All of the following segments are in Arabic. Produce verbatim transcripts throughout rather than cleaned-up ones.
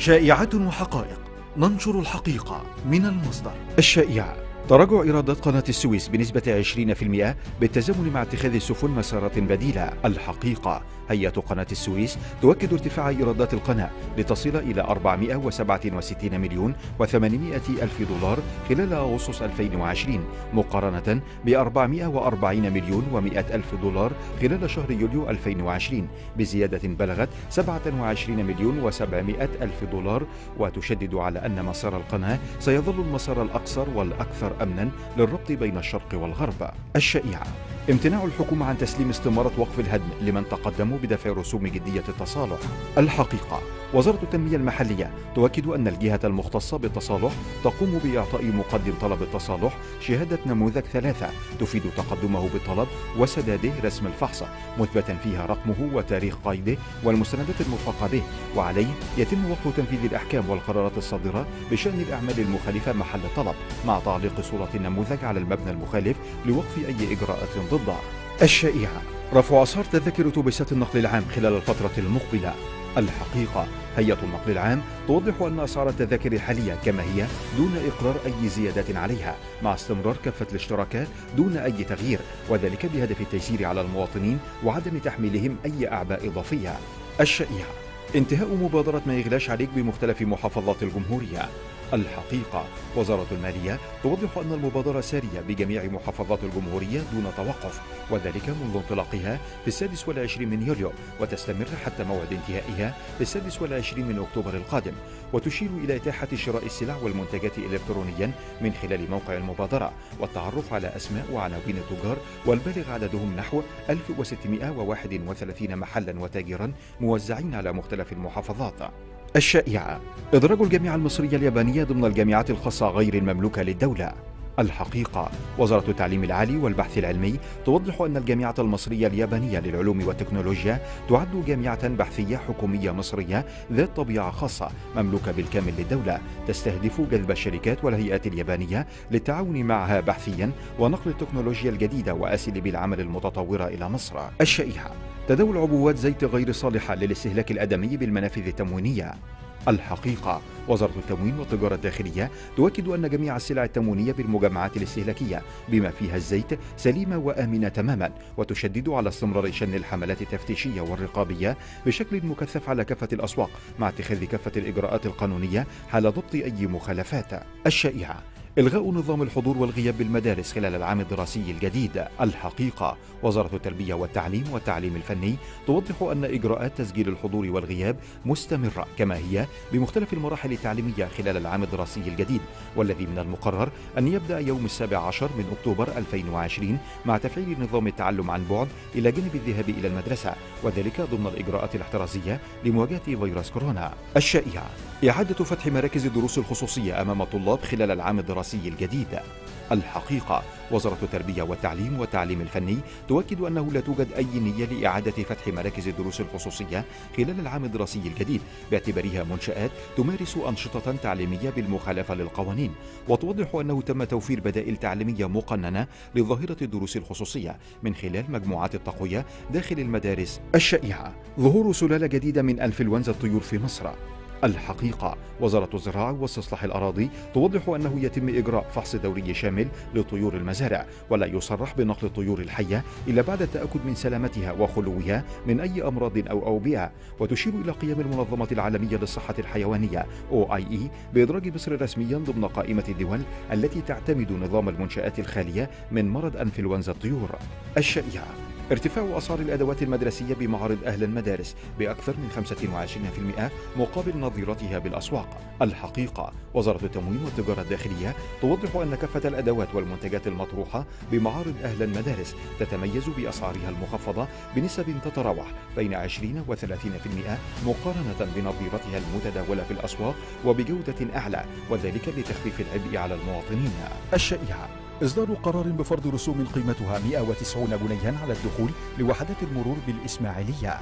شائعات وحقائق، ننشر الحقيقة من المصدر. الشائعة: تراجع إيرادات قناة السويس بنسبة عشرين بالمئة بالتزامن مع اتخاذ السفن مسارات بديلة. الحقيقة: هيئة قناة السويس تؤكد ارتفاع إيرادات القناة لتصل إلى أربعمئة وسبعة وستين مليون وثمانمئة ألف دولار خلال أغسطس ألفين وعشرين، مقارنة ب أربعمئة وأربعين مليون ومئة ألف دولار خلال شهر يوليو ألفين وعشرين، بزيادة بلغت سبعة وعشرين مليون وسبعمئة ألف دولار. وتشدد على أن مسار القناة سيظل المسار الأقصر والأكثر أمنا للربط بين الشرق والغرب. الشائعة: امتناع الحكومة عن تسليم استمارة وقف الهدم لمن تقدموا بدفع رسوم جدية التصالح. الحقيقة: وزارة التنمية المحلية تؤكد أن الجهة المختصة بالتصالح تقوم بإعطاء مقدم طلب التصالح شهادة نموذج ثلاثة تفيد تقدمه بالطلب وسداده رسم الفحص، مثبتا فيها رقمه وتاريخ قيده والمستندات المرفقة به، وعليه يتم وقف تنفيذ الأحكام والقرارات الصادرة بشأن الأعمال المخالفة محل الطلب، مع تعليق صورة النموذج على المبنى المخالف لوقف أي إجراءات ضده. الشائعة: رفع أسعار تذاكر أتوبيسات النقل العام خلال الفترة المقبلة. الحقيقة: هيئة النقل العام توضح أن أسعار التذاكر الحالية كما هي دون إقرار أي زيادات عليها، مع استمرار كافة الاشتراكات دون أي تغيير، وذلك بهدف التيسير على المواطنين وعدم تحميلهم أي أعباء إضافية. الشائعة: انتهاء مبادرة ما يغلاش عليك بمختلف محافظات الجمهورية. الحقيقة: وزارة المالية توضح أن المبادرة سارية بجميع محافظات الجمهورية دون توقف، وذلك منذ انطلاقها في السادس والعشرين من يوليو، وتستمر حتى موعد انتهائها في السادس والعشرين من أكتوبر القادم، وتشير إلى إتاحة شراء السلع والمنتجات إلكترونيا من خلال موقع المبادرة، والتعرف على أسماء وعناوين التجار، والبالغ عددهم نحو ألف وستمئة وواحد وثلاثين محلا وتاجرا موزعين على مختلف المحافظات. الشائعة: إدراج الجامعة المصرية اليابانية ضمن الجامعات الخاصة غير المملوكة للدولة. الحقيقة: وزارة التعليم العالي والبحث العلمي توضح أن الجامعة المصرية اليابانية للعلوم والتكنولوجيا تعد جامعة بحثية حكومية مصرية ذات طبيعة خاصة مملوكة بالكامل للدولة، تستهدف جذب الشركات والهيئات اليابانية للتعاون معها بحثيا ونقل التكنولوجيا الجديدة وأساليب العمل المتطورة إلى مصر. الشائعة: تداول عبوات زيت غير صالحة للاستهلاك الآدمي بالمنافذ التموينية. الحقيقة: وزارة التموين والتجارة الداخلية تؤكد أن جميع السلع التموينية بالمجمعات الاستهلاكية بما فيها الزيت سليمة وآمنة تماما، وتشدد على استمرار شن الحملات التفتيشية والرقابية بشكل مكثف على كافة الأسواق، مع اتخاذ كافة الإجراءات القانونية حال ضبط أي مخالفات. الشائعة: إلغاء نظام الحضور والغياب بالمدارس خلال العام الدراسي الجديد. الحقيقة: وزارة التربية والتعليم والتعليم الفني توضح أن إجراءات تسجيل الحضور والغياب مستمرة كما هي بمختلف المراحل التعليمية خلال العام الدراسي الجديد، والذي من المقرر أن يبدأ يوم السابع عشر من أكتوبر ألفين وعشرين، مع تفعيل نظام التعلم عن بعد إلى جانب الذهاب إلى المدرسة، وذلك ضمن الإجراءات الاحترازية لمواجهة فيروس كورونا. الشائعة: إعادة فتح مراكز الدروس الخصوصية أمام الطلاب خلال العام الدراسي الجديد. الحقيقة: وزارة التربية والتعليم والتعليم الفني تؤكد أنه لا توجد أي نية لإعادة فتح مراكز الدروس الخصوصية خلال العام الدراسي الجديد، باعتبارها منشآت تمارس أنشطة تعليمية بالمخالفة للقوانين، وتوضح أنه تم توفير بدائل تعليمية مقننة لظاهرة الدروس الخصوصية من خلال مجموعات التقوية داخل المدارس. الشائعة: ظهور سلالة جديدة من أنفلونزا الطيور في مصر. الحقيقة: وزارة الزراعة واستصلاح الأراضي توضح أنه يتم إجراء فحص دوري شامل لطيور المزارع، ولا يصرح بنقل الطيور الحية إلا بعد التأكد من سلامتها وخلوها من أي أمراض أو أوبئة، وتشير إلى قيام المنظمة العالمية للصحة الحيوانية أو آي إي بإدراج مصر رسميا ضمن قائمة الدول التي تعتمد نظام المنشآت الخالية من مرض أنفلونزا الطيور. الشائعة: ارتفاع أسعار الأدوات المدرسية بمعارض أهل المدارس بأكثر من خمسة وعشرين بالمئة مقابل نظيرتها بالأسواق. الحقيقة: وزارة التموين والتجارة الداخلية توضح أن كافة الأدوات والمنتجات المطروحة بمعارض أهل المدارس تتميز بأسعارها المخفضة بنسب تتراوح بين عشرين و ثلاثين بالمئة مقارنة بنظيرتها المتداولة في الأسواق وبجودة أعلى، وذلك لتخفيف العبء على المواطنين. الشائعة: إصدار قرار بفرض رسوم قيمتها مئة وتسعين جنيها على الدخول لوحدات المرور بالإسماعيلية.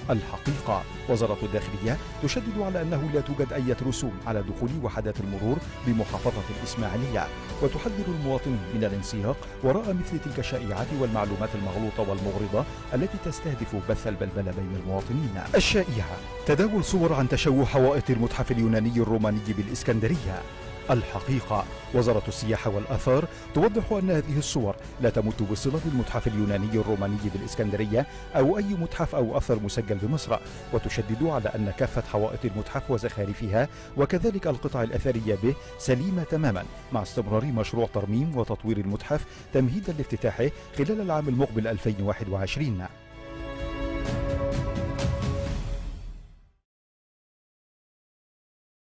الحقيقة. وزارة الداخلية تشدد على أنه لا توجد أي رسوم على دخول وحدات المرور بمحافظة الإسماعيلية، وتحذر المواطنين من الانسياق وراء مثل تلك الشائعات والمعلومات المغلوطة والمغرضة التي تستهدف بث البلبلة بين المواطنين. الشائعة: تداول صور عن تشوه حوائط المتحف اليوناني الروماني بالإسكندرية. الحقيقة: وزارة السياحة والآثار توضح أن هذه الصور لا تمت بصلة بالمتحف اليوناني الروماني بالإسكندرية أو أي متحف أو أثر مسجل بمصر، وتشدد على أن كافة حوائط المتحف وزخارفها وكذلك القطع الأثرية به سليمة تماما، مع استمرار مشروع ترميم وتطوير المتحف تمهيدا لافتتاحه خلال العام المقبل ألفين وواحد وعشرين.